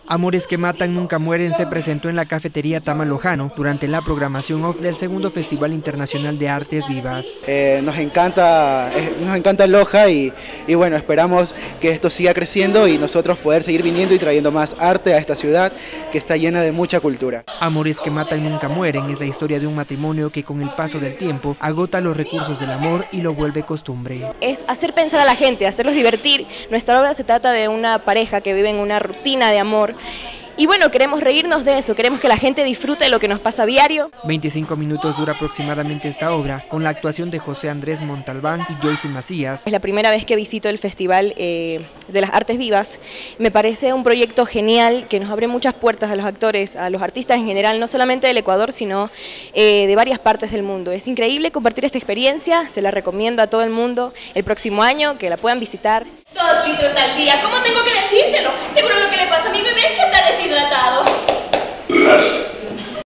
Amores que matan nunca mueren se presentó en la cafetería Tama Lojano durante la programación off del segundo Festival Internacional de Artes Vivas. Nos encanta Loja y bueno, esperamos que esto siga creciendo y nosotros poder seguir viniendo y trayendo más arte a esta ciudad que está llena de mucha cultura. Amores que matan nunca mueren es la historia de un matrimonio que con el paso del tiempo agota los recursos del amor y lo vuelve costumbre. Es hacer pensar a la gente, hacerlos divertir. Nuestra obra se trata de una pareja que vive en una rutina de amor. Y bueno, queremos reírnos de eso, queremos que la gente disfrute de lo que nos pasa a diario. 25 minutos dura aproximadamente esta obra, con la actuación de José Andrés Montalbán y Joyce Macías. Es la primera vez que visito el Festival de las Artes Vivas. Me parece un proyecto genial que nos abre muchas puertas a los actores, a los artistas en general, no solamente del Ecuador, sino de varias partes del mundo. Es increíble compartir esta experiencia, se la recomiendo a todo el mundo el próximo año, que la puedan visitar. 2 litros al día, ¿cómo tengo que